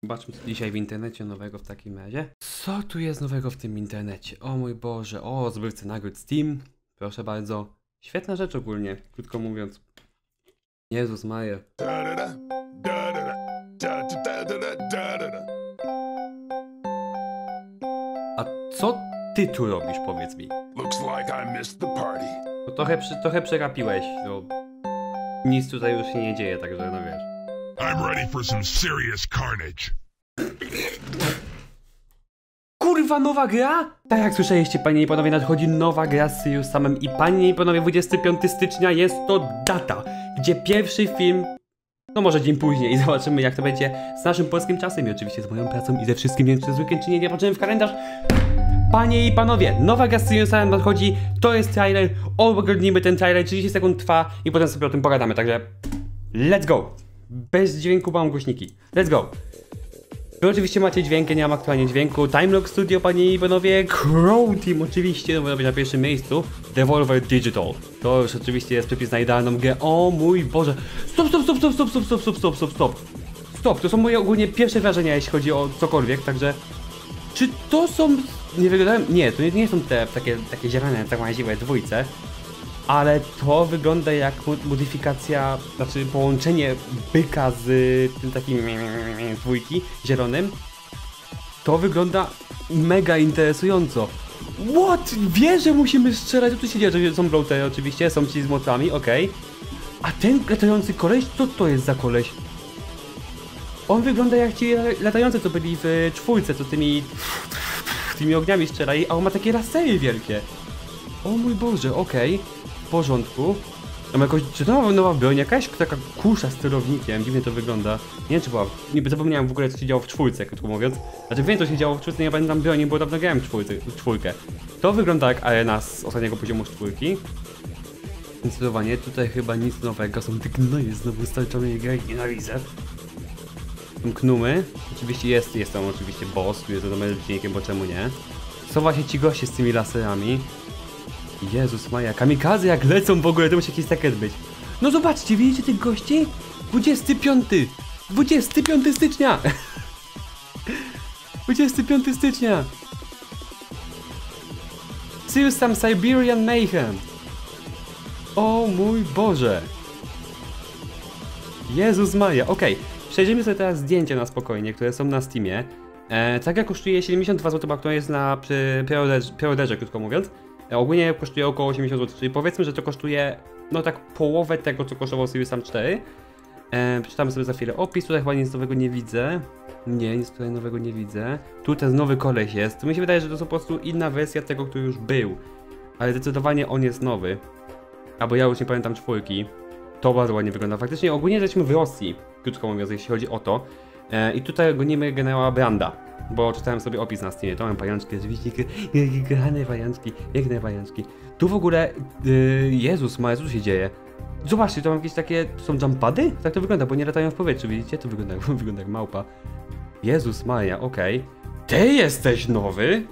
Zobaczmy, co dzisiaj w internecie nowego w takim razie. Co tu jest nowego w tym internecie? O mój Boże, o, zdobywcy nagród Steam. Proszę bardzo. Świetna rzecz ogólnie, krótko mówiąc. Jezus Maria. A co ty tu robisz, powiedz mi? Bo trochę przegapiłeś, no. Nic tutaj już się nie dzieje, także no wiesz. I'm ready for some serious carnage. Kurwa, nowa gra? Tak jak słyszeliście, panie i panowie, nadchodzi nowa gra z Serious Samem i panie i panowie, 25 stycznia jest to data, gdzie pierwszy film, no może dzień później, i zobaczymy jak to będzie z naszym polskim czasem i oczywiście z moją pracą i ze wszystkim, nie wiem czy to jest weekend czy nie, nie patrzymy w kalendarz. Panie i panowie, nowa gra z Serious Samem nadchodzi, to jest trailer, oglądnijmy ten trailer, 30 sekund trwa i potem sobie o tym pogadamy, także let's go! Bez dźwięku mam głośniki, let's go! Wy oczywiście macie dźwięki, nie mam aktualnie dźwięku. Timelock Studio, panie i panowie. Crow Team oczywiście, no bo robię na pierwszym miejscu. Devolver Digital. To już oczywiście jest przepis na idealną grę. O mój Boże. Stop, to są moje ogólnie pierwsze wrażenia, jeśli chodzi o cokolwiek, także... Czy to są... Nie wyglądają... Nie, to nie są te takie zielone, tak łaziwe dwójce. Ale to wygląda jak modyfikacja, znaczy połączenie byka z tym takim dwójki zielonym. To wygląda mega interesująco. What? Wiesz, że musimy strzelać? Co tu się dzieje? To są bloatery oczywiście, są ci z mocami, okej. A ten latający koleś? Co to jest za koleś? On wygląda jak ci latający, co byli w czwórce, co tymi ogniami strzelali, a on ma takie lasery wielkie. O mój Boże, okej. W porządku. Mam jakoś, czy to nowa broń? Jakaś taka kusza z sterownikiem, dziwnie to wygląda. Nie wiem czy była, nie zapomniałem w ogóle co się działo w czwórce, krótko mówiąc. Znaczy wiem co się działo w czwórce, nie pamiętam broni, bo dawno grałem w czwórkę. To wygląda jak arena z ostatniego poziomu czwórki. Zdecydowanie, tutaj chyba nic nowego, są te gnoje znowu starczone i gra i nienawidzę. Są knumy, oczywiście jest tam oczywiście boss, który jest wiadomo odcinkiem, bo czemu nie. Są właśnie ci goście z tymi laserami. Jezus Maja, kamikaze jak lecą w ogóle, to musi jakiś sekret być. No zobaczcie, widzicie tych gości? 25 stycznia 25 stycznia Serious Sam Siberian Mayhem. O mój Boże. Jezus Maja, okej. Przejrzyjmy sobie teraz zdjęcia na spokojnie, które są na Steamie. Taka kosztuje 72 zł, bo aktualnie jest na preorderze, krótko mówiąc. Ogólnie kosztuje około 80 zł, czyli powiedzmy, że to kosztuje no tak połowę tego, co kosztował Serious Sam 4. Przeczytamy sobie za chwilę opis, tutaj chyba nic nowego nie widzę. Nie, nic tutaj nowego nie widzę. Tu ten nowy koleś jest, to mi się wydaje, że to jest po prostu inna wersja tego, który już był. Ale zdecydowanie on jest nowy. Albo ja już nie pamiętam czwórki. To bardzo ładnie wygląda. Faktycznie ogólnie jesteśmy w Rosji, krótko mówiąc, jeśli chodzi o to. I tutaj gonimy generała Branda, bo czytałem sobie opis na Steamie, to mam pajączki, oczywiście, kochane pajączki, piękne pajączki. Tu w ogóle, Jezus Maria, co tu się dzieje? Zobaczcie, to mam jakieś takie, to są jumpady? Tak to wygląda, bo nie latają w powietrzu, widzicie? To wygląda jak małpa. Jezus Maria, okej. Ty jesteś nowy?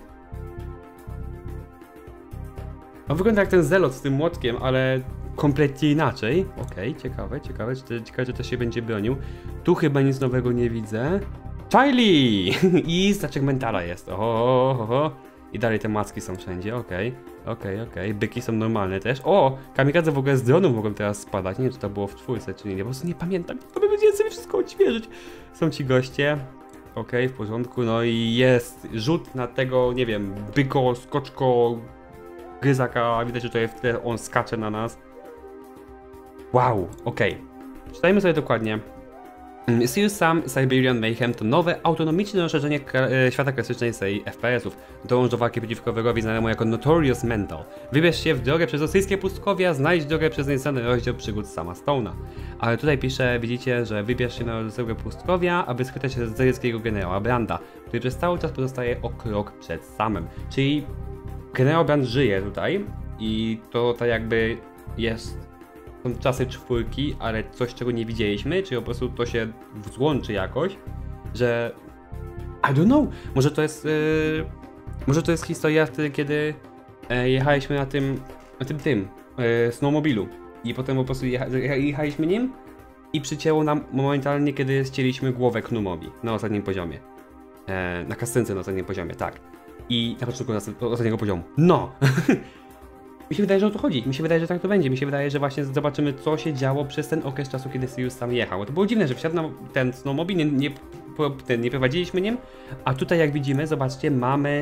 On wygląda jak ten zelot z tym młotkiem, ale kompletnie inaczej. Okej, ciekawe, czy też się będzie bronił. Tu chyba nic nowego nie widzę. Charlie! I znaczek mentala jest. Oho. I dalej te macki są wszędzie, okej. Byki są normalne też. O! Kamikadze w ogóle z dronu mogą teraz spadać. Nie wiem, czy to było w czwórce, czy nie. Po prostu nie pamiętam. To będzie sobie wszystko odświeżyć. Są ci goście. Okej, w porządku. No i jest rzut na tego, nie wiem, byko, skoczko, gryzaka. Widać, że tutaj w tle on skacze na nas. Wow, okej. Czytajmy sobie dokładnie. Serious Sam Siberian Mayhem to nowe, autonomiczne rozszerzenie świata klasycznej serii FPS-ów. Dołącz do walki przeciwko wrogowi znanemu jako Notorious Mental. Wybierz się w drogę przez rosyjskie pustkowia, znajdź drogę przez nieznany rozdział przygód Sama Stone'a. Ale tutaj pisze, widzicie, że wybierz się na rosyjskie pustkowia, aby schwytać się z zerskiego generała Branda, który przez cały czas pozostaje o krok przed Samem. Czyli generał Brand żyje tutaj i to tak jakby jest... Są czasy czwórki, ale coś czego nie widzieliśmy, czy po prostu to się złączy jakoś, że... I don't know! Może to jest historia wtedy, kiedy jechaliśmy na tym snowmobilu i potem po prostu jechaliśmy nim i przycięło nam momentalnie, kiedy ścięliśmy głowę Knumowi na ostatnim poziomie. Na kascence na ostatnim poziomie, tak. I na początku ostatniego poziomu. No! Mi się wydaje, że o to chodzi. Mi się wydaje, że tak to będzie. Mi się wydaje, że właśnie zobaczymy, co się działo przez ten okres czasu, kiedy Sirius tam jechał. To było dziwne, że wsiadł na ten snowmobile, nie prowadziliśmy nim, a tutaj jak widzimy, zobaczcie, mamy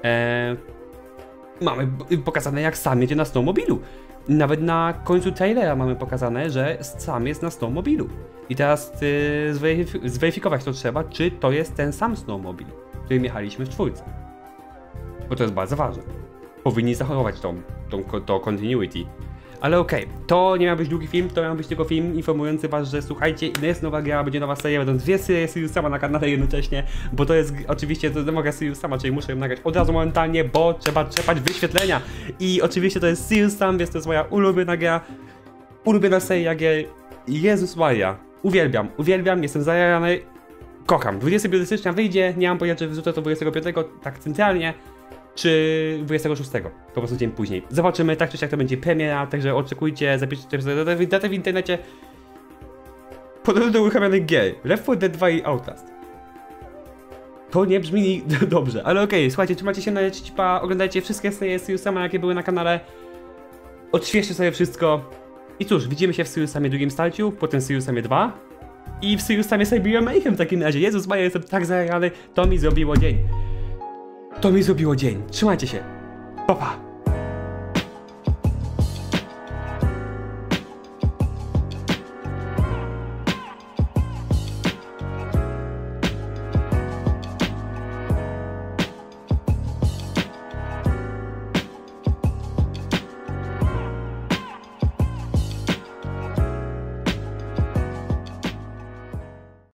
pokazane, jak sam jedzie na snowmobilu. Nawet na końcu trailera mamy pokazane, że sam jest na snowmobilu. I teraz zweryfikować to trzeba, czy to jest ten sam snowmobile, którym jechaliśmy w 4. Bo to jest bardzo ważne. Powinni zachować to continuity. Ale okej, to nie miał być długi film, to miał być tylko film informujący was, że słuchajcie, jest nowa gra, będzie nowa seria, będą 2 serie Sirius sama na kanale jednocześnie, bo to jest oczywiście to demoga Sirius sama, czyli muszę ją nagrać od razu momentalnie, bo trzeba czerpać wyświetlenia. I oczywiście to jest Sirius sam, więc to jest moja ulubiona gra, ulubiona seria gier. Jezus Maria, uwielbiam, jestem zajarany, kocham. 25 stycznia wyjdzie, nie mam pojęcia, czy wrzucę to 25, tak centralnie, czy 26, po prostu dzień później. Zobaczymy, tak czy siak to będzie premiera, także oczekujcie, zapiszcie sobie datę w internecie. Podobno do uruchamianych gier, Left 4 Dead 2 i Outlast. To nie brzmi dobrze, ale okej, słuchajcie, trzymajcie się na cipa, oglądajcie wszystkie serie Siriusama, jakie były na kanale. Odświeżcie sobie wszystko. I cóż, widzimy się w Siriusamie drugim starciu, potem w Siriusamie 2 i w Siriusamie Siberian Mayhem w takim razie. Jezus Maria, jestem tak zajarany, to mi zrobiło dzień. Trzymajcie się. Pa, pa.